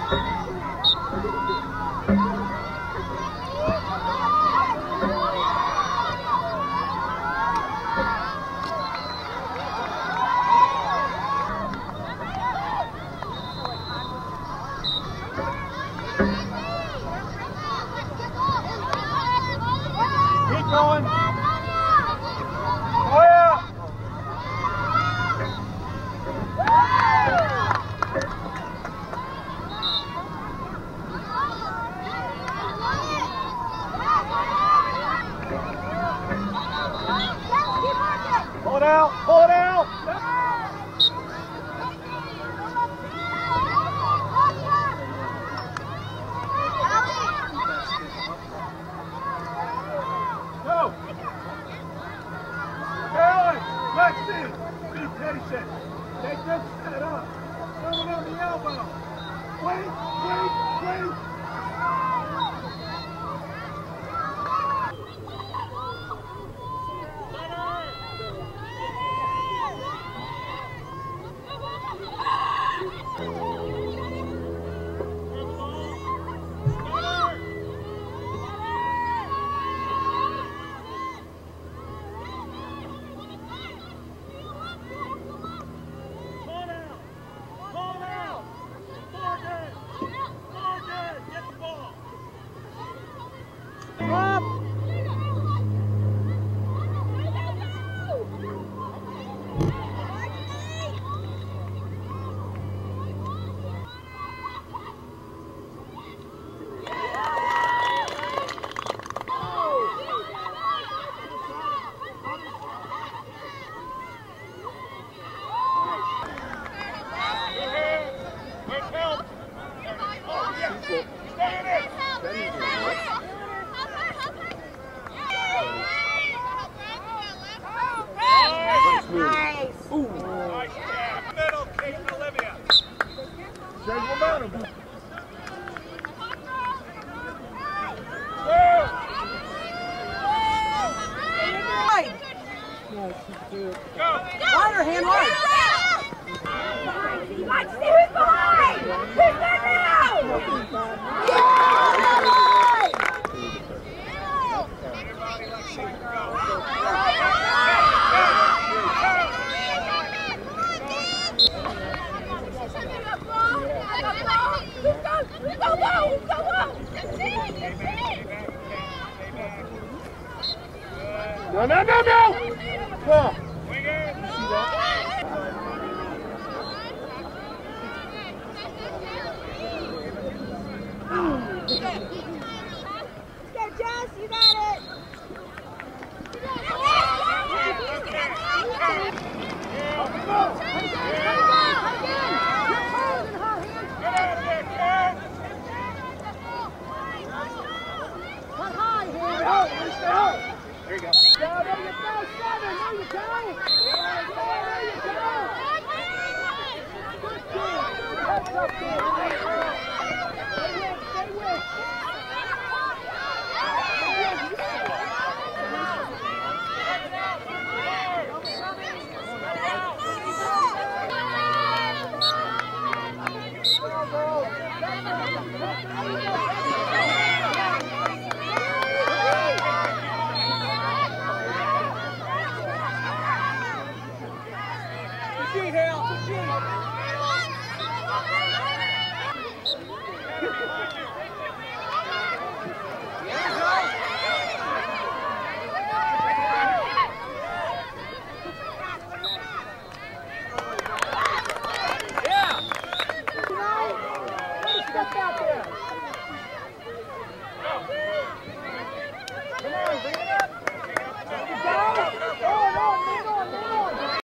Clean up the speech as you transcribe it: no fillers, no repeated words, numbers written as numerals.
Going. Oh yeah. Pull it out. Pull it out. Go! Alan, Lexi, be patient. Take this set up. Throw it on the elbow. Wait, wait, wait. Nice. Ooh. Nice jab. Middle, Kate and Olivia. Change momentum. Go. Wider, hand wide. Let's see who's behind. Who's there now? Everybody, let's see. Go. No, no, no, no! Come. Wing it. You see that? Go, Jess, you got it. There you go. There you go, 7. There you go. Good kid. Heads up, kid. Stay with. Step out there.